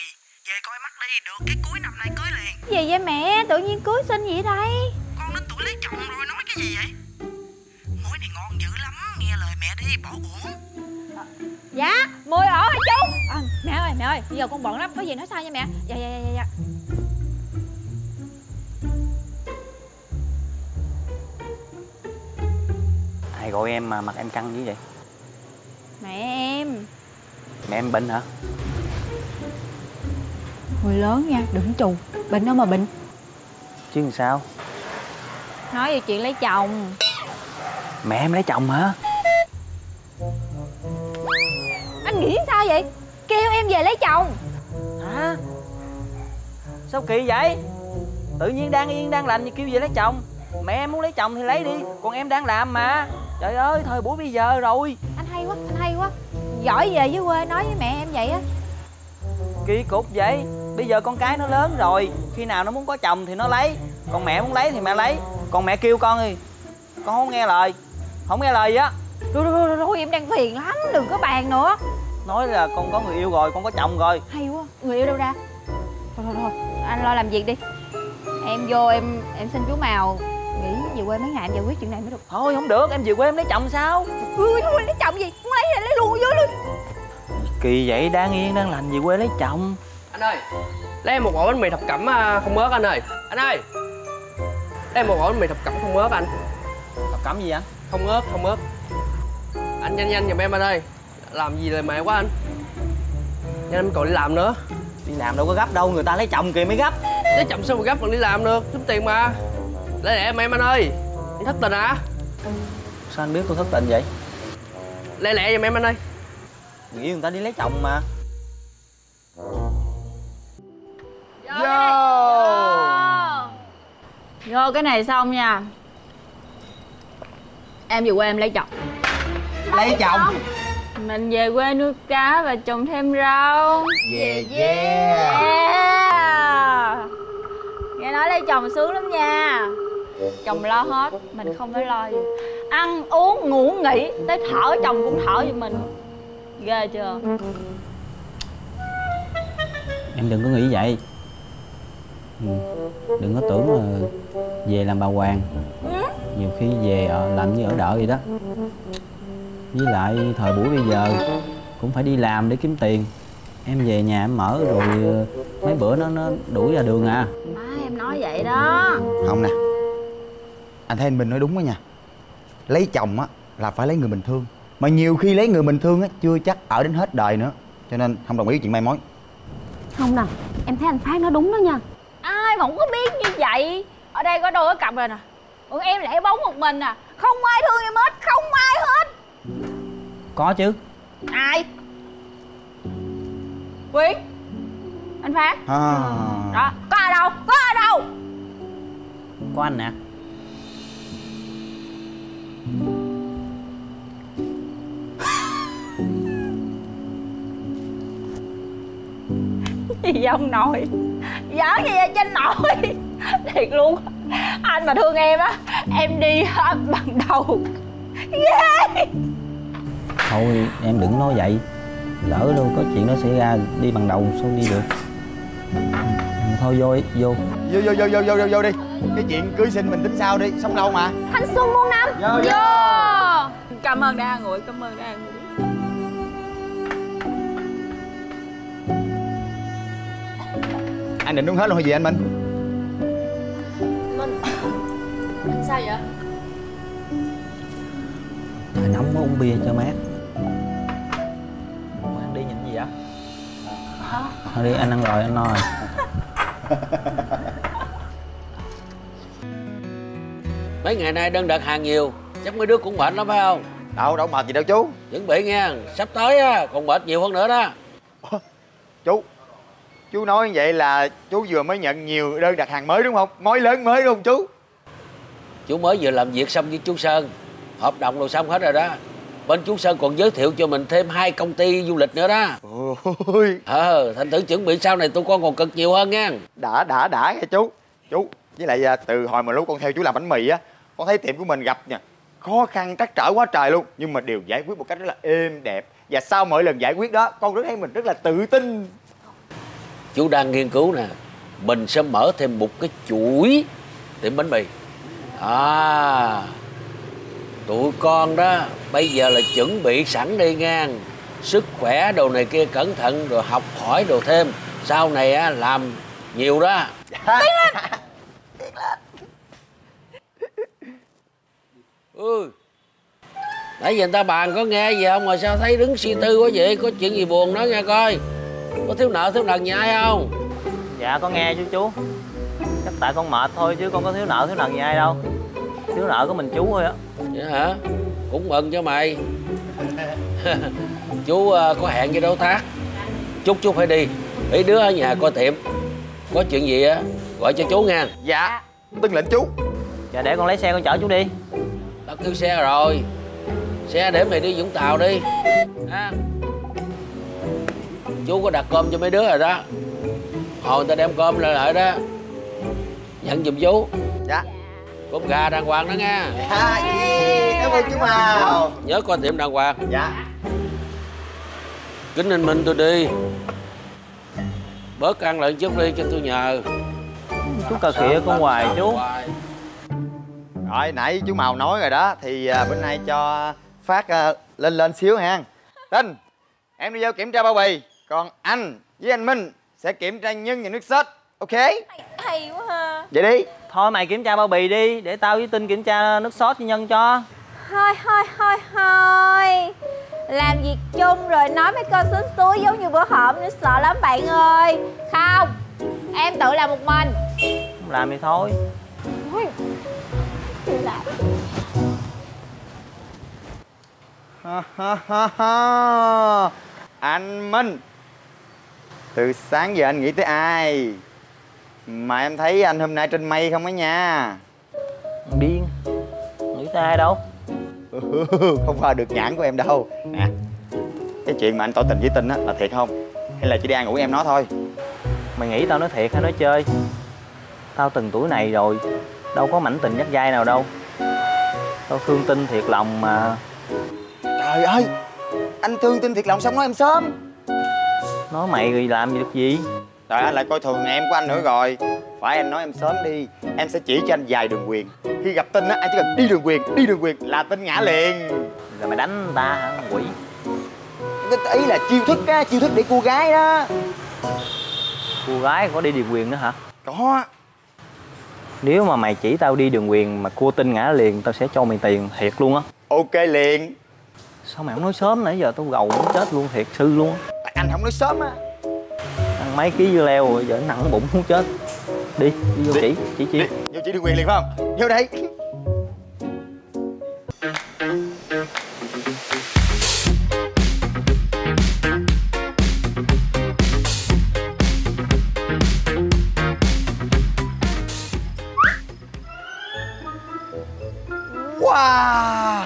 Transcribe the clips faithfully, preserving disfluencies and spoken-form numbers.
Về coi mắt đi, được cái cuối năm nay cưới liền. Gì vậy mẹ? Tự nhiên cưới xin gì đây? Con đến tuổi lấy chồng rồi, nói cái gì vậy? Mối này ngon dữ lắm, nghe lời mẹ đi, bỏ uổng. À, dạ, mười ổ hả chú? À, mẹ ơi, mẹ ơi, bây giờ con bận lắm, có gì nói sao nha mẹ. Dạ, dạ, dạ, dạ. Ai gọi em mà mặt em căng như vậy? Mẹ em. Mẹ em bệnh hả? Người lớn nha, đừng trù. Bệnh đâu mà bệnh. Chứ làm sao? Nói về chuyện lấy chồng. Mẹ em lấy chồng hả? Anh nghĩ sao vậy? Kêu em về lấy chồng. Hả? Sao kỳ vậy? Tự nhiên đang yên đang lành thì kêu về lấy chồng. Mẹ em muốn lấy chồng thì lấy đi, còn em đang làm mà. Trời ơi, thời buổi bây giờ rồi. Anh hay quá, anh hay quá. Giỏi về với quê nói với mẹ em vậy á. Kỳ cục vậy. Bây giờ con cái nó lớn rồi, khi nào nó muốn có chồng thì nó lấy. Còn mẹ muốn lấy thì mẹ lấy. Còn mẹ kêu con thì con không nghe lời. Không nghe lời gì á. Rồi, rồi, rồi, rồi, em đang phiền lắm, đừng có bàn nữa. Nói là con có người yêu rồi, con có chồng rồi. Hay quá, người yêu đâu ra? Thôi, thôi, thôi, anh lo làm việc đi. Em vô em em xin chú Mào nghỉ về quê mấy ngày em giải quyết chuyện này mới được. Thôi không được, em về quê em lấy chồng sao? Ui thôi, lấy chồng gì? Muốn lấy thì lấy luôn, vô luôn. Kỳ vậy, đang yên đang lành về quê lấy chồng. Anh ơi, lấy em một ổ bánh mì thập cẩm không ớt anh ơi. Anh ơi, lấy em một ổ bánh mì thập cẩm không ớt anh. Thập cẩm gì vậy? Không ớt, không ớt. Anh nhanh nhanh giùm em anh ơi. Làm gì là mẹ quá anh. Nhanh em còn đi làm nữa. Đi làm đâu có gấp đâu, người ta lấy chồng kìa mới gấp. Lấy chồng sao mà gấp còn đi làm được, kiếm tiền mà. Lấy lẹ em em anh ơi. Anh thất tình hả? Sao anh biết tôi thất tình vậy? Lấy lẹ giùm em anh ơi. Nghĩ người ta đi lấy chồng mà. Vô. Vô cái này xong nha. Em về quê em lấy chồng. Lấy, lấy chồng. chồng Mình về quê nuôi cá và trồng thêm rau. Yeah yeah, yeah. Nghe nói lấy chồng sướng lắm nha. Chồng lo hết, mình không phải lo gì. Ăn uống ngủ nghỉ, tới thở chồng cũng thở giùm mình. Ghê chưa? Em đừng có nghĩ vậy. Ừ. Đừng có tưởng là về làm bà Hoàng. Ừ. Nhiều khi về làm như ở đợ vậy đó. Với lại thời buổi bây giờ cũng phải đi làm để kiếm tiền. Em về nhà em mở rồi mấy bữa nó nó đuổi ra đường à. Má em nói vậy đó. Không nè, anh thấy anh Minh nói đúng đó nha. Lấy chồng á là phải lấy người mình thương. Mà nhiều khi lấy người mình thương á chưa chắc ở đến hết đời nữa. Cho nên không đồng ý chuyện mai mối. Không nè, em thấy anh Phát nói đúng đó nha. Ai mà không có biết như vậy. Ở đây có đôi có cặp rồi nè. Còn em lại bóng một mình à. Không ai thương em hết, không ai hết. Có chứ. Ai? Quyến. Anh Phát à. Đó, có ai đâu, có ai đâu. Có anh nè. Gì vậy ông nội? Giỡn gì vậy trên nội? Thiệt luôn. Anh mà thương em á, em đi bằng đầu. Ghê. Thôi em đừng nói vậy. Lỡ đâu có chuyện đó xảy ra đi bằng đầu sao đi được. Thôi vô đi, vô. Vô vô vô vô vô vô đi. Cái chuyện cưới xin mình tính sau đi, sống lâu mà. Thanh xuân muôn năm. Vô vô, vô. Cảm ơn đã nguội, cảm ơn đã nguội. Anh định uống hết luôn hay gì anh Minh? Minh, anh sao vậy? Trời nóng quá, uống bia cho mát. Ăn đi nhìn gì vậy? Hả? Thôi đi, anh ăn rồi, anh no rồi. Mấy ngày nay đơn đặt hàng nhiều, chắc mấy đứa cũng mệt lắm phải không? Đâu, đâu mệt gì đâu chú. Chuẩn bị nha, sắp tới á, còn mệt nhiều hơn nữa đó. Ủa, chú, chú nói như vậy là chú vừa mới nhận nhiều đơn đặt hàng mới đúng không? Mối lớn mới đúng không chú? Chú mới vừa làm việc xong với chú Sơn, hợp đồng rồi xong hết rồi đó. Bên chú Sơn còn giới thiệu cho mình thêm hai công ty du lịch nữa đó. Ôi. Ờ, thành thử chuẩn bị sau này tụi con còn cực nhiều hơn nha. Đã, đã, đã nha chú. Chú, với lại từ hồi mà lúc con theo chú làm bánh mì á, con thấy tiệm của mình gặp nha khó khăn trắc trở quá trời luôn, nhưng mà đều giải quyết một cách rất là êm đẹp. Và sau mỗi lần giải quyết đó, con rất thấy mình rất là tự tin. chú đang nghiên cứu nè. Mình sẽ mở thêm một cái chuỗi tiệm bánh mì. À, tụi con đó bây giờ là chuẩn bị sẵn đi nha. Sức khỏe đồ này kia cẩn thận, rồi học hỏi đồ thêm. Sau này á làm nhiều đó. Tiến lên. Tiến lên. Ừ. Nãy giờ người ta bàn có nghe gì không mà sao thấy đứng suy tư quá vậy? Có chuyện gì buồn đó nghe coi. Có thiếu nợ thiếu nần gì ai không? Dạ con nghe chứ chú. Chắc tại con mệt thôi chứ con có thiếu nợ thiếu nần gì ai đâu. Thiếu nợ của mình chú thôi á. Vậy hả? Cũng mừng cho mày. Chú uh, có hẹn với đối tác. Chút chú phải đi. Mấy đứa ở nhà coi tiệm. Có chuyện gì á gọi cho chú nha. Dạ, tuân lệnh chú. Dạ để con lấy xe con chở chú đi. Tao kêu xe rồi. Xe để mày đi Vũng Tàu đi à. Chú có đặt cơm cho mấy đứa rồi đó. Hồi người ta đem cơm lại lại đó nhận giùm chú. Dạ. Cơm gà đàng hoàng đó nha. Dạ, cảm ơn chú Màu. Nhớ coi tiệm đàng hoàng. Dạ. Kính anh Minh tôi đi. Bớt ăn lại chút đi cho tôi nhờ. Chú cà khịa con hoài chú. Rồi nãy chú Màu nói rồi đó. Thì à, bữa nay cho Phát à, lên lên xíu ha. Tinh, em đi vô kiểm tra bao bì. Còn anh với anh Minh sẽ kiểm tra nhân và nước sốt. Ok? Hay, hay quá ha. Vậy đi. Thôi mày kiểm tra bao bì đi. Để tao với Tinh kiểm tra nước sốt với Nhân cho. Thôi thôi thôi thôi. Làm việc chung rồi nói mấy con sến súi giống như bữa hổm nữa, sợ lắm bạn ơi. Không, em tự làm một mình. Không làm thì thôi. Thôi, tự làm. Ha, ha, ha, ha. Anh Minh, từ sáng giờ anh nghĩ tới ai mà em thấy anh hôm nay trên mây không á nha. Điên. Nghĩ tới ai đâu. Không qua được nhãn của em đâu. Nè, cái chuyện mà anh tỏ tình với Tinh á là thiệt không? Hay là chỉ đi an ủi em nó thôi? Mày nghĩ tao nói thiệt hay nói chơi? Tao từng tuổi này rồi, đâu có mảnh tình dắt dai nào đâu. Tao thương Tinh thiệt lòng mà. Trời ơi, anh thương Tinh thiệt lòng xong nói em sớm. Nói mày rồi làm gì được gì? Trời, anh lại coi thường em của anh nữa rồi. Phải anh nói em sớm đi, em sẽ chỉ cho anh vài đường quyền. Khi gặp Tinh á, anh chỉ cần đi đường quyền, đi đường quyền là Tinh ngã liền. Rồi mày đánh người ta hả quỷ? Cái ý là chiêu thức á, chiêu thức để cô gái đó. Cô gái có đi đường quyền nữa hả? Có. Nếu mà mày chỉ tao đi đường quyền mà cua Tinh ngã liền, tao sẽ cho mày tiền thiệt luôn á. Ok liền. Sao mày không nói sớm, nãy giờ tao gầu muốn chết luôn, thiệt sự luôn á. Tại anh không nói sớm á. Ăn mấy ký dưa leo rồi giờ nặng bụng muốn chết. Đi, đi vô chỉ, chỉ chi. Vô chỉ đường quyền liền phải không? Vô đây. Wow,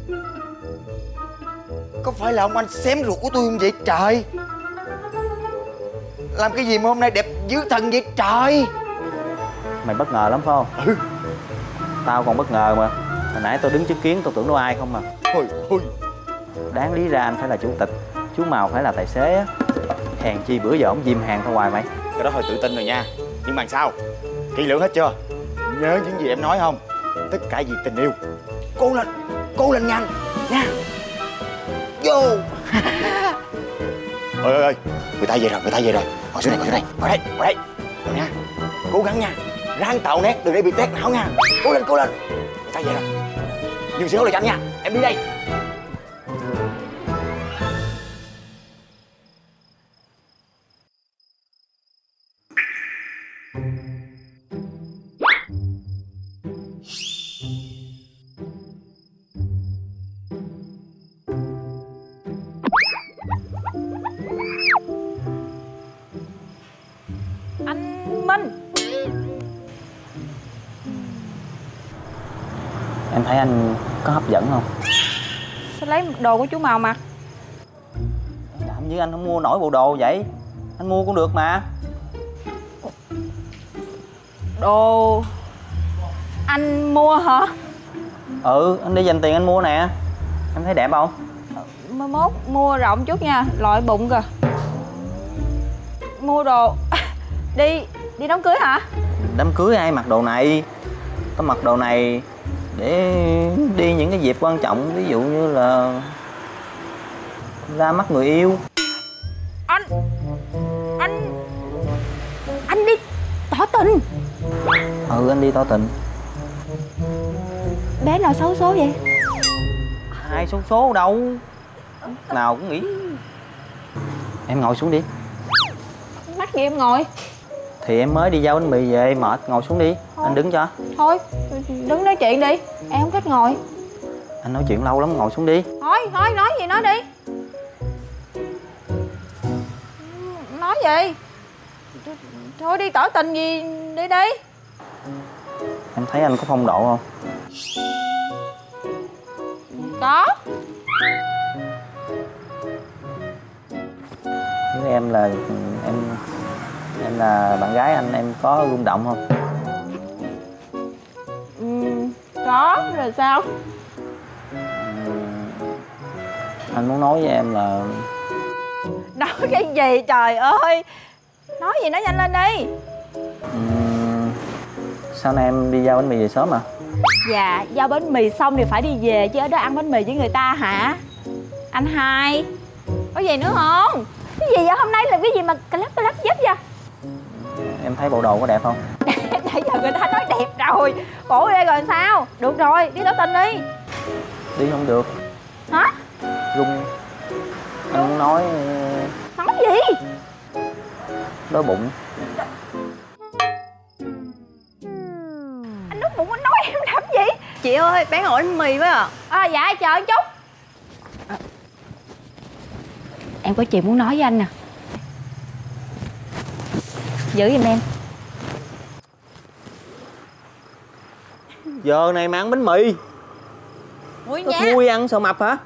có phải là ông anh xém ruột của tôi không vậy trời? Làm cái gì mà hôm nay đẹp dữ thần vậy trời? Mày bất ngờ lắm phải không? Ừ. Tao còn bất ngờ mà. Hồi nãy tao đứng chứng kiến tao tưởng đâu ai không mà. Thôi thôi. Đáng lý ra anh phải là chủ tịch, chú Màu phải là tài xế á. Hèn chi bữa giờ ổng ghim hàng tao hoài mày. Cái đó hơi tự tin rồi nha. Nhưng mà sao? Kỹ lưỡng hết chưa? Nhớ những gì em nói không? Tất cả vì tình yêu. Cố lên, cố lên nhanh nha. Vô. Ôi ơi ơi, người ta về rồi, người ta về rồi. Ngồi xuống đây, ngồi xuống đây, ngồi đây, ngồi đây. Rồi nha, cố gắng nha. Ráng tạo nét, đừng để bị tét não nha. Cố lên, cố lên. Người ta về rồi. Nhưng xíu là cho anh nha, em đi đây. Anh Minh. Em thấy anh có hấp dẫn không? Sao lấy đồ của chú Màu mặc? Làm gì anh không mua nổi bộ đồ vậy? Anh mua cũng được mà. Đồ anh mua hả? Ừ, anh đi dành tiền anh mua nè. Em thấy đẹp không? Mai mốt mua rộng chút nha, lội bụng kìa. mua đồ. Đi, đi đám cưới hả? Đám cưới ai mặc đồ này? Tao mặc đồ này để đi những cái dịp quan trọng, ví dụ như là ra mắt người yêu. Anh Anh Anh đi tỏ tình? Ừ, anh đi tỏ tình. Bé nào xấu số vậy? Ai xấu số đâu, nào cũng nghĩ. Em ngồi xuống đi. Mắc gì em ngồi? Thì em mới đi giao bánh mì về mệt, ngồi xuống đi. Thôi. Anh đứng cho. Thôi, đứng nói chuyện đi. Em không thích ngồi. Anh nói chuyện lâu lắm, ngồi xuống đi. Thôi, thôi, nói gì nói đi. Nói gì? Thôi đi tỏ tình gì đi đi. Em thấy anh có phong độ không? Có. Với em là em em là bạn gái anh, em có rung động không? Ừ, có, rồi sao? Ừ, anh muốn nói với em là... Nói cái gì trời ơi? Nói gì nói nhanh lên đi. Ừ, sau này em đi giao bánh mì về sớm à? Dạ, giao bánh mì xong thì phải đi về chứ ở đó ăn bánh mì với người ta hả? Anh hai, có gì nữa không? Cái gì vậy? Hôm nay là cái gì mà cà lắp cà lắp dép vậy? Em thấy bộ đồ có đẹp không? Nãy giờ người ta nói đẹp rồi. Bộ đây rồi sao? Được rồi, đi tỏ tình đi. Đi không được. Hả? Rung. Anh muốn nói... Nói gì? Đói bụng. Anh nói bụng anh nói em làm gì? Chị ơi, bán ổi bánh mì với ạ. À dạ, chờ một chút. À, em có chuyện muốn nói với anh nè. Giữ giùm em. Giờ này mà ăn bánh mì? Vui có nha. thui ăn sợ mập hả?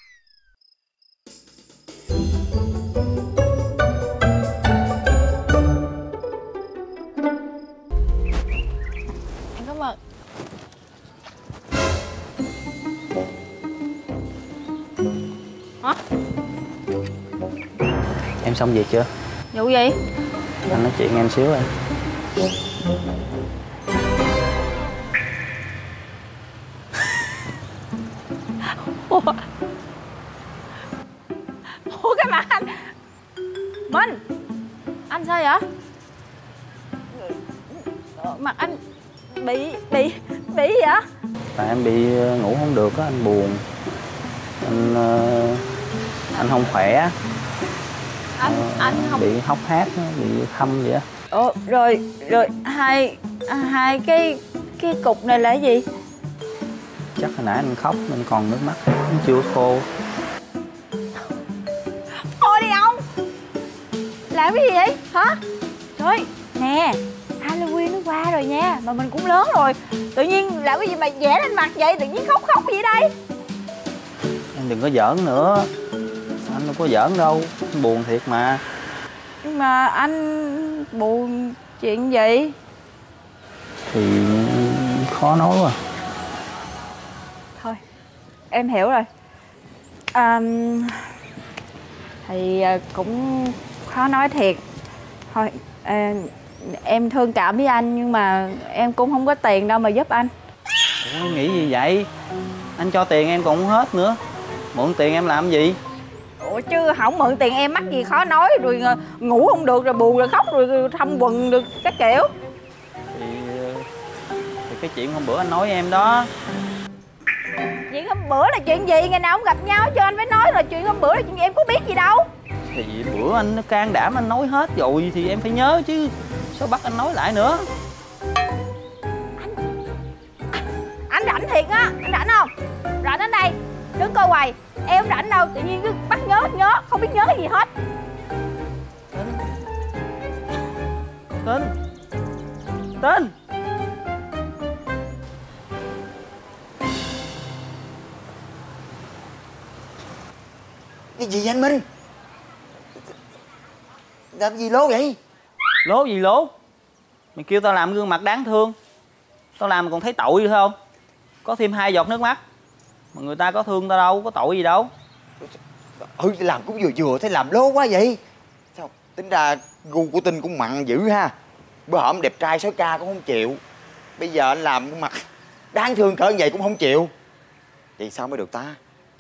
Em cảm ơn. Hả? Em xong việc chưa? Vụ gì? Anh nói chuyện em xíu em. Ủa? Ủa cái mặt anh Minh, anh sao vậy? Mặt anh bị bị bị gì vậy? Tại em bị ngủ không được á, anh buồn. Anh anh không khỏe. Anh ờ, anh không bị hốc hác, bị thâm vậy á. Ồ, rồi rồi hai hai cái cái cục này là cái gì? Chắc hồi nãy anh khóc nên còn nước mắt nó chưa khô. Thôi đi ông. Làm cái gì vậy hả? Trời nè, Halloween nó qua rồi nha, mà mình cũng lớn rồi, tự nhiên làm cái gì mà vẽ lên mặt vậy, tự nhiên khóc khóc gì đây? Em đừng có giỡn nữa, anh đâu có giỡn đâu, anh buồn thiệt mà. Nhưng mà anh buồn chuyện gì? Thì khó nói quá. Thôi em hiểu rồi. À, thì cũng khó nói thiệt. Thôi à, em thương cảm với anh nhưng mà em cũng không có tiền đâu mà giúp anh. Ủa, nghĩ gì vậy? Anh cho tiền em còn không hết nữa. Mượn tiền em làm gì? Ủa chứ không mượn tiền em mắc gì khó nói, rồi ngủ không được, rồi buồn, rồi khóc, rồi thâm quần được các kiểu. Thì, thì cái chuyện hôm bữa anh nói với em đó. Chuyện hôm bữa là chuyện gì? Ngày nào không gặp nhau cho anh phải nói, rồi chuyện hôm bữa là chuyện gì em có biết gì đâu. Thì bữa anh nó can đảm anh nói hết rồi thì em phải nhớ chứ. Sao bắt anh nói lại nữa? Anh Anh rảnh thiệt á, anh rảnh không? Rảnh đến đây, đứng coi hoài. Em không rảnh đâu, tự nhiên cứ bắt nhớ nhớ, không biết nhớ cái gì hết. Tên Tên Cái gì vậy anh Minh? Làm gì lố vậy? Lố gì lố? Mày kêu tao làm gương mặt đáng thương, tao làm còn thấy tội thôi không? Có thêm hai giọt nước mắt mà người ta có thương tao đâu, có tội gì đâu. Ừ, làm cũng vừa vừa, thấy làm lố quá vậy. Sao tính ra gu của Tinh cũng mặn dữ ha. Bữa hổm đẹp trai sói ca cũng không chịu, bây giờ anh làm cái mặt đáng thương cỡ vậy cũng không chịu. Vậy sao mới được ta?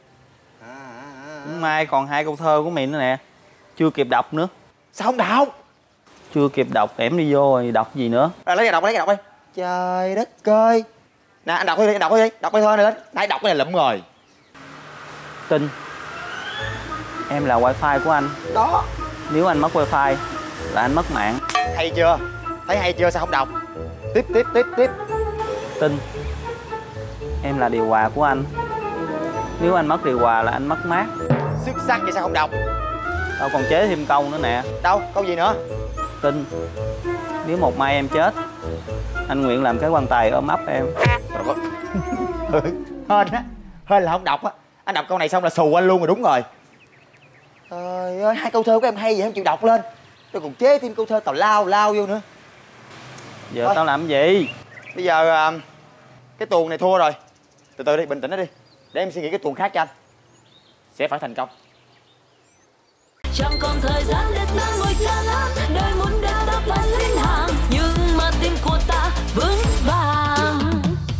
Mai còn hai câu thơ của mày nữa nè, chưa kịp đọc nữa. Sao không đọc? Chưa kịp đọc, em đi vô rồi đọc gì nữa. À, lấy cái đọc, lấy cái đọc đi. Trời đất ơi. Nè anh đọc đi, anh đọc đi, đọc cái thơ này lên. Nãy đọc cái này lụm rồi. Tinh, em là wifi của anh. Đó. Nếu anh mất wifi là anh mất mạng. Hay chưa? Thấy hay chưa, sao không đọc? Tiếp, tiếp, tiếp, tiếp. Tinh, em là điều hòa của anh. Nếu anh mất điều hòa là anh mất mát. Xuất sắc, vậy sao không đọc? Tao còn chế thêm câu nữa nè. Đâu, câu gì nữa? Tinh, nếu một mai em chết, anh nguyện làm cái quan tài ôm ấp em. Ừ, hên á, hên là không đọc á. Anh đọc câu này xong là xù anh luôn rồi, đúng rồi. Trời ơi, hai câu thơ của em hay vậy không chịu đọc lên. Tôi còn chế thêm câu thơ tào lao lao vô nữa. Giờ thôi, tao làm gì? Bây giờ cái tuồng này thua rồi. Từ từ đi, bình tĩnh đó đi, để em suy nghĩ cái tuồng khác cho anh. Sẽ phải thành công. Chẳng còn thời gian